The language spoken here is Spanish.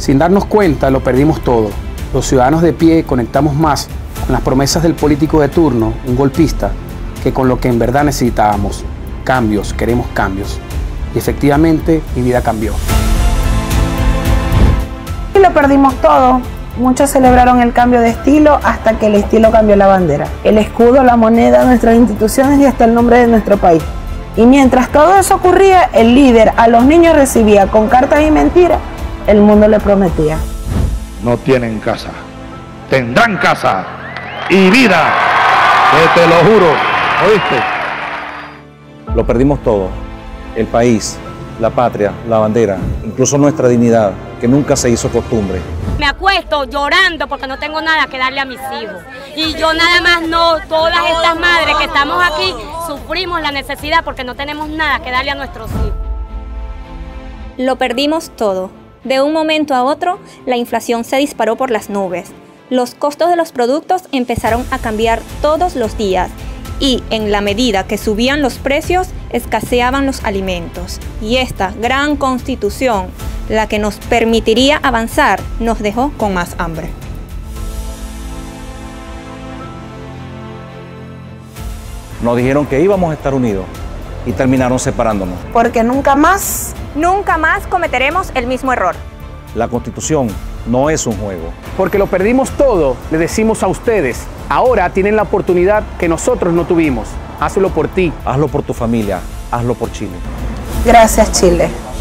Sin darnos cuenta, lo perdimos todo. Los ciudadanos de pie conectamos más con las promesas del político de turno, un golpista, que con lo que en verdad necesitábamos. Cambios, queremos cambios. Y efectivamente, mi vida cambió. Y lo perdimos todo. Muchos celebraron el cambio de estilo hasta que el estilo cambió la bandera, el escudo, la moneda, nuestras instituciones y hasta el nombre de nuestro país. Y mientras todo eso ocurría, el líder a los niños recibía con cartas y mentiras. El mundo le prometía. No tienen casa, tendrán casa y vida, que te lo juro, ¿oíste? Lo perdimos todo, el país, la patria, la bandera, incluso nuestra dignidad, que nunca se hizo costumbre. Me acuesto llorando porque no tengo nada que darle a mis hijos. Y yo nada más no, todas estas madres que estamos aquí, sufrimos la necesidad porque no tenemos nada que darle a nuestros hijos. Lo perdimos todo. De un momento a otro, la inflación se disparó por las nubes. Los costos de los productos empezaron a cambiar todos los días y, en la medida que subían los precios, escaseaban los alimentos. Y esta gran constitución, la que nos permitiría avanzar, nos dejó con más hambre. Nos dijeron que íbamos a estar unidos y terminaron separándonos. Porque nunca más cometeremos el mismo error. La Constitución no es un juego. Porque lo perdimos todo, le decimos a ustedes, ahora tienen la oportunidad que nosotros no tuvimos. Hazlo por ti. Hazlo por tu familia, hazlo por Chile. Gracias, Chile.